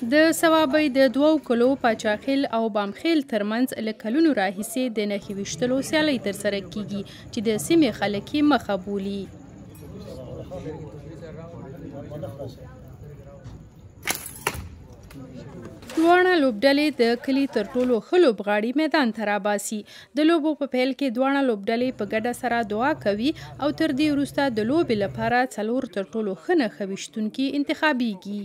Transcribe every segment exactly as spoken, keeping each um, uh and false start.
د صوابۍ د دوو کلو پاچاخیل او بامخیل ترمنځ له کلونو راهیسې د نښې ویشتلو سیالۍ ترسره کیږي چې د سیمې خلک یې مخه بولي. دواړه لوبډلې د کلي تر ټولو ښه لوبغاړي میدان ته راباسي. د لوبو په پیل کې دواړه لوبډلې په ګډه سره دعا کوي او تر دې وروسته د لوبې لپاره څلور تر ټولو ښه نښه ویشتونکي انتخابیږي.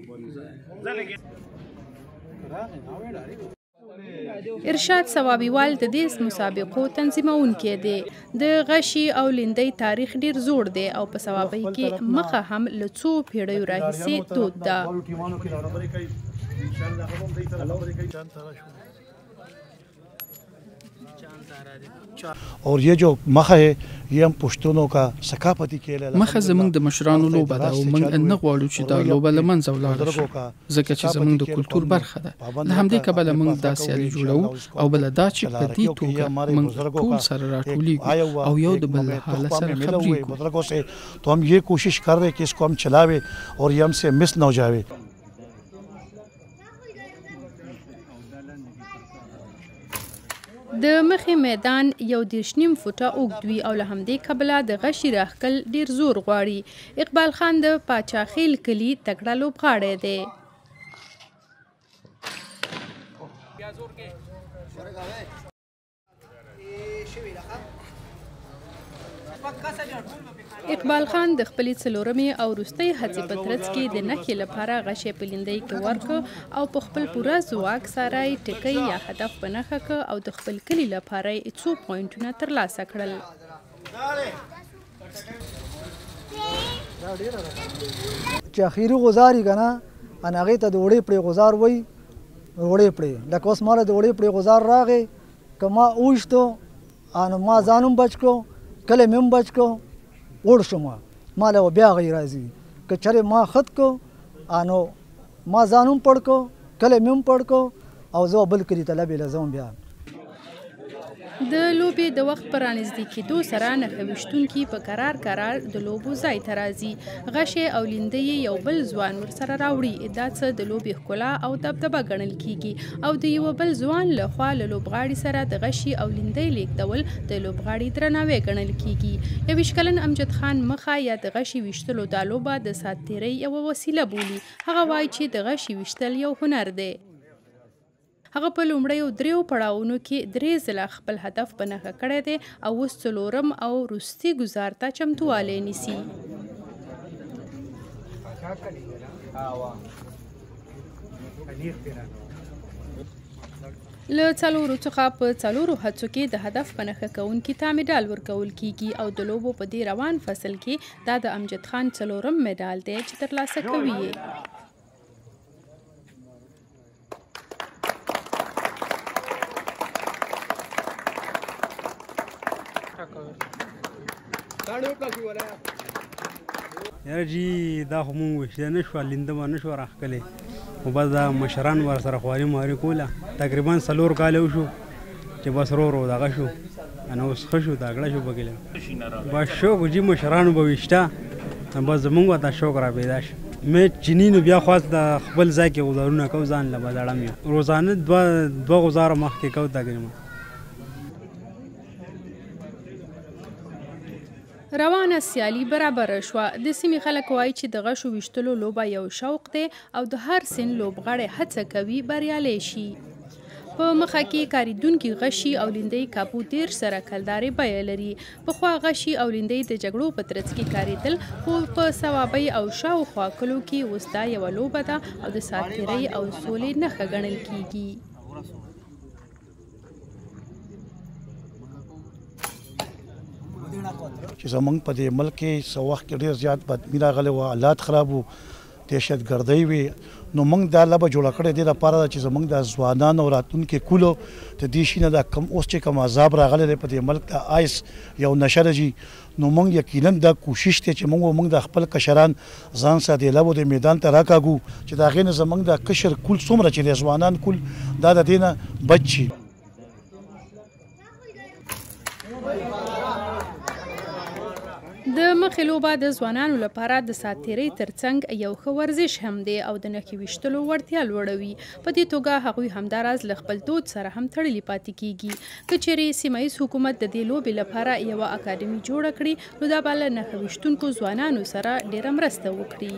ارشاد صوابیوال د دې مسابقو تنظیمونکی دی. د غشي او لیندۍ تاریخ ډیر زوړ دی او په صوابۍ کې مخه هم له څو پیړیو راهیسې دود ده. और ये जो मखा है ये हम पश्तूनों का ثقافتي खेल है. مخه زمونږ د مشرانو لوبه ده او موږ نه غواړو چې دا لوبه له منځه ولاړه شي ځکه چې زمونږ د کلتور برخه ده. له همدې کبله موږ دا سیالي جوړوو او بله دا چې په دې توګه موږ ټول سره راټولیږو او یو د بل له حاله سره خبرېږو. तो हम ये कोशिश कर रहे हैं कि इसको हम चलावे और ये हमसे मिस न हो जाए. د مخې میدان یو دېرش نیم فوټه اوږد وي او له همدې کبله د غشي راښکل ډیر زور غواړي. اقبال خان د پاچاخیل کلي تکړه لوبغاړی دی. اقبال خان د خپلې څلورمې او وروستۍ هڅې په ترڅ کې د نښې لپاره غشی په لیندۍ کې ورکړ او په خپل پوره ځواک سره یې ټکی یا هدف په نښه کړ او د خپل کلي لپاره یې څو پوینټونه ترلاسه کړل. چې اخیري غزار یې که نه ان هغې ته د وړې پړې غزار وایي. وړې پړې لکه اوس ماله د وړې پړې غزار راغی که ما اوښتو نو ما ځان هم بچ کړو کلی مې هم بچ کړو وړ شوم ما له بیا هغې راځي که چېرې ما خط کړو نو ما ځان هم پړ کړو کلی مې هم پړ کړو او زه بل کلي ته لبې له ځم بیا. د لوبې د وخت په رانږدې کېدو سره نښه ویشتونکي په کرار کرار د لوبو ځای ته راځي. غشی او لیندۍ یو بل ځوان ورسره راوړي. دا څه د لوبې ښکلا او دبدبه ګڼل کیږي او د یوه بل ځوان لخوا له لوبغاړي سره د غشي او لیندۍ لیږدول د لوبغاړي درناوی ګڼل کیږي. یویشت کلن امجد خان مخه یا د غشي ویشتلو دا لوبه د ساعت تیرۍ یوه وسیله بولي. هغه وایي چې د غشي ویشتل یو هنر دی. هغه په لومړیو دریو پړاوونو کې درې ځله خپل هدف په نښه کړی دی او اوس څلورم او وروستي ګزار ته چمتووالی نیسي. له څلورو څخه په څلورو هڅو کې د هدف په نښه کوونکي ته مډال ورکول کیږي او د لوبو په دې روان فصل کې دا د امجد خان څلورم مډال دی چې ترلاسه کوي یې. یاره جی دا خو مونږ ویشته نه شوه لینده به نه شوه راښکلی خو بس دا مشران ورسره خواري ماري کوله تقریبا څلور کاله وشو چې بس رو رو دغه شو نو اوس ښه شو تکړه شو پکې بس شوق جي مشرانو به ویشته بس زمونږ ورته شوق را پیدا شو. مې چیني نو بیا خواست د خپل ځای کې غزارونه کوو ځان له به زړم یم روزانه دوه دوه غزاره مخکې کوو تقریبا. روانه سیالي برابره شوه. د سیمې خلک وایي چې د غشو ویشتلو لوبه یو شوق دی او د هر سن لوبغاړی هڅه کوي بریالی شي. په مخه کې کاریدونکي غشي او لیندۍ کاپو دېرش سره کلدارې بیه لري. پخوا غشي او لیندۍ د جګړو په ترڅ کې کارېدل خو په صوابۍ او شاوخوا کلو کې اوس دا یوه لوبه ده او د ساعت تیرۍ او سولې نښه ګڼل کیږي. چې زمونږ په دې ملک کې څه وخت کې ډېر زیات بدبیني راغلی وه حالات خراب وو دهشتګردۍ وې نو موږ دا لبه جوړه کړې دې لپاره ده چې زموږ د ځوانانو او راتلونکي کولو د دې شي نه دا کم اوس چې کوم عذاب راغلی دی په دې ملک ته آیس یو نشه راځي نو موږ یقینا دا کوشش دی چې موږ موږ د خپل کشران ځان سره د لبو د میدان ته راکاږو چې د هغې نه زموږ د کشر کول څومره چې د ځوانان کول دا د دې نه بچ شي. د د مخې لوبه د ځوانانو لپاره د ساتیرۍ ترڅنګ یو ښه ورزش هم دی او د نښې ویشتلو وړتیا لوړوي. په دې توګه هغوی همداراز له خپل دود سره هم تړلي پاتې کیږي. که چیرې سیمه ییز حکومت د دې لوبې لپاره یوه اکاډمي جوړه کړي نو دا به له نښه ویشتونکو ځوانانو سره ډیره مرسته وکړي.